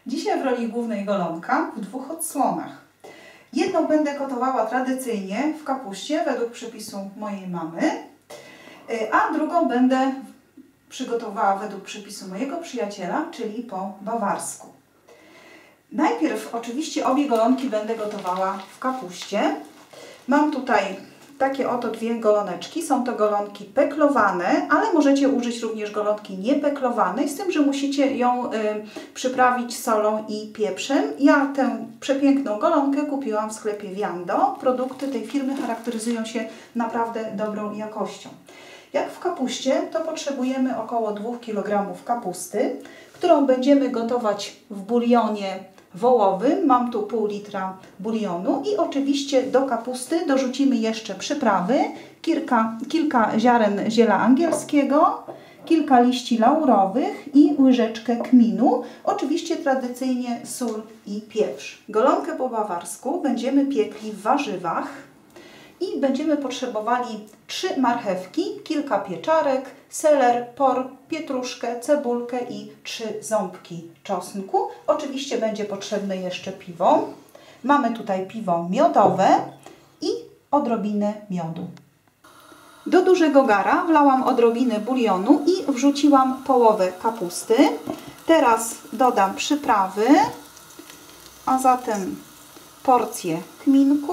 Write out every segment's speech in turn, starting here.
Dzisiaj w roli głównej golonka w dwóch odsłonach. Jedną będę gotowała tradycyjnie w kapuście według przepisu mojej mamy, a drugą będę przygotowała według przepisu mojego przyjaciela, czyli po bawarsku. Najpierw oczywiście obie golonki będę gotowała w kapuście. Mam tutaj takie oto dwie goloneczki. Są to golonki peklowane, ale możecie użyć również golonki niepeklowanej, z tym, że musicie ją przyprawić solą i pieprzem. Ja tę przepiękną golonkę kupiłam w sklepie Viando. Produkty tej firmy charakteryzują się naprawdę dobrą jakością. Jak w kapuście, to potrzebujemy około 2 kg kapusty, którą będziemy gotować w bulionie wołowym. Mam tu pół litra bulionu i oczywiście do kapusty dorzucimy jeszcze przyprawy, kilka ziaren ziela angielskiego, kilka liści laurowych i łyżeczkę kminu. Oczywiście tradycyjnie sól i pieprz. Golonkę po bawarsku będziemy piekli w warzywach i będziemy potrzebowali 3 marchewki, kilka pieczarek, seler, por, pietruszkę, cebulkę i 3 ząbki czosnku. Oczywiście będzie potrzebne jeszcze piwo. Mamy tutaj piwo miodowe i odrobinę miodu. Do dużego gara wlałam odrobinę bulionu i wrzuciłam połowę kapusty. Teraz dodam przyprawy, a zatem porcję kminku,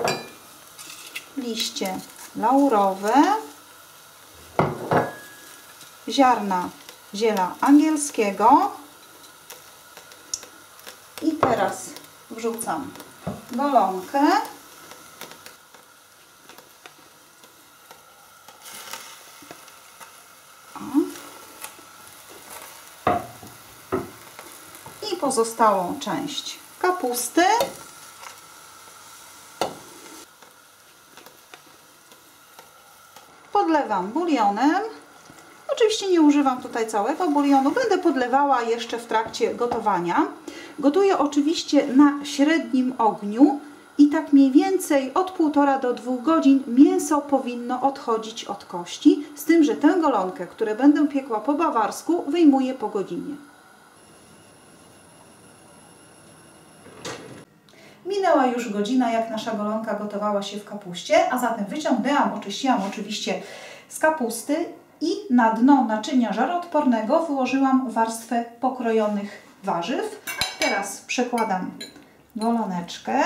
liście laurowe, ziarna ziela angielskiego i teraz wrzucam golonkę. I pozostałą część kapusty. Podlewam bulionem. Oczywiście nie używam tutaj całego bulionu, będę podlewała jeszcze w trakcie gotowania. Gotuję oczywiście na średnim ogniu i tak mniej więcej od 1,5 do 2 godzin mięso powinno odchodzić od kości, z tym, że tę golonkę, którą będę piekła po bawarsku, wyjmuję po godzinie. Minęła już godzina, jak nasza golonka gotowała się w kapuście, a zatem wyciągnęłam, oczyściłam oczywiście z kapusty i na dno naczynia żaroodpornego wyłożyłam warstwę pokrojonych warzyw. Teraz przekładam goloneczkę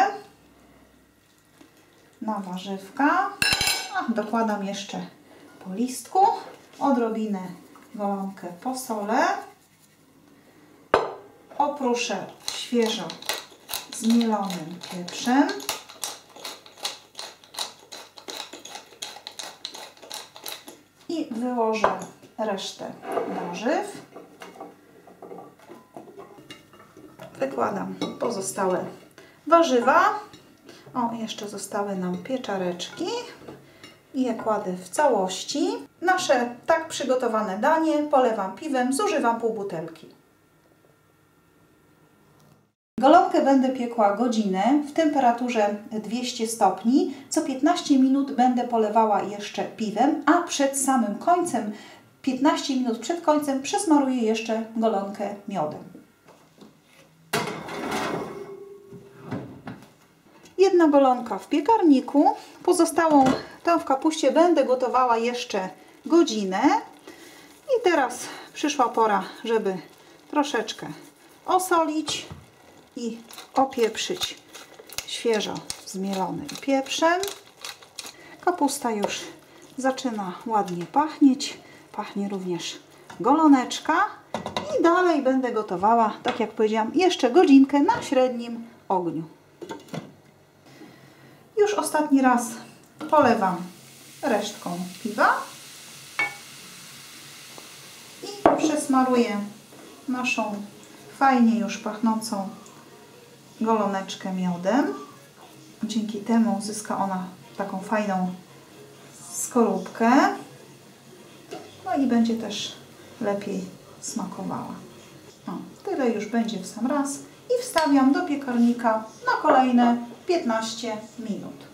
na warzywka. Dokładam jeszcze po listku, odrobinę golonkę posolę, oprószę świeżo zmielonym pieprzem. I wyłożę resztę warzyw. Wykładam pozostałe warzywa. O, jeszcze zostały nam pieczareczki. I je kładę w całości. Nasze tak przygotowane danie polewam piwem, zużywam pół butelki. Golonkę będę piekła godzinę w temperaturze 200 stopni. Co 15 minut będę polewała jeszcze piwem, a przed samym końcem, 15 minut przed końcem, przesmaruję jeszcze golonkę miodem. Jedna golonka w piekarniku. Pozostałą tę w kapuście będę gotowała jeszcze godzinę. I teraz przyszła pora, żeby troszeczkę osolić i opieprzyć świeżo zmielonym pieprzem. Kapusta już zaczyna ładnie pachnieć. Pachnie również goloneczka. I dalej będę gotowała, tak jak powiedziałam, jeszcze godzinkę na średnim ogniu. Już ostatni raz polewam resztką piwa i przesmaruję naszą fajnie już pachnącą goloneczkę miodem. Dzięki temu zyska ona taką fajną skorupkę. No i będzie też lepiej smakowała. O, tyle już będzie w sam raz i wstawiam do piekarnika na kolejne 15 minut.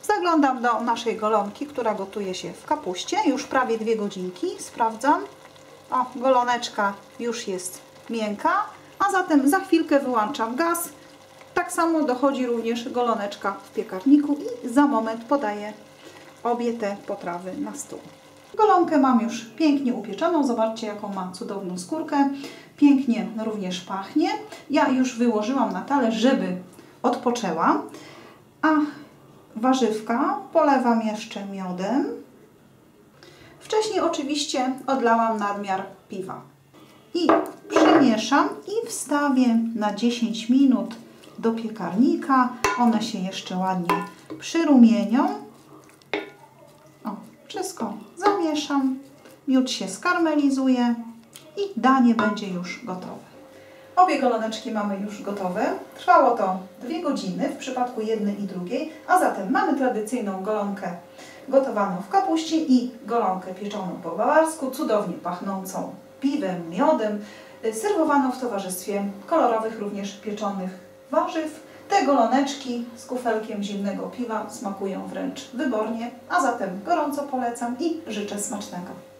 Zaglądam do naszej golonki, która gotuje się w kapuście. Już prawie 2 godzinki. Sprawdzam. O, goloneczka już jest miękka, a zatem za chwilkę wyłączam gaz. Tak samo dochodzi również goloneczka w piekarniku i za moment podaję obie te potrawy na stół. Golonkę mam już pięknie upieczoną. Zobaczcie, jaką ma cudowną skórkę. Pięknie również pachnie. Ja już wyłożyłam na talerz, żeby odpoczęła. A warzywka polewam jeszcze miodem. Wcześniej oczywiście odlałam nadmiar piwa. I przemieszam i wstawię na 10 minut do piekarnika. One się jeszcze ładnie przyrumienią. O, wszystko zamieszam. Miód się skarmelizuje i danie będzie już gotowe. Obie goloneczki mamy już gotowe. Trwało to 2 godziny w przypadku jednej i drugiej, a zatem mamy tradycyjną golonkę gotowaną w kapuście i golonkę pieczoną po bawarsku, cudownie pachnącą piwem, miodem, serwowaną w towarzystwie kolorowych również pieczonych warzyw. Te goloneczki z kufelkiem zimnego piwa smakują wręcz wybornie, a zatem gorąco polecam i życzę smacznego.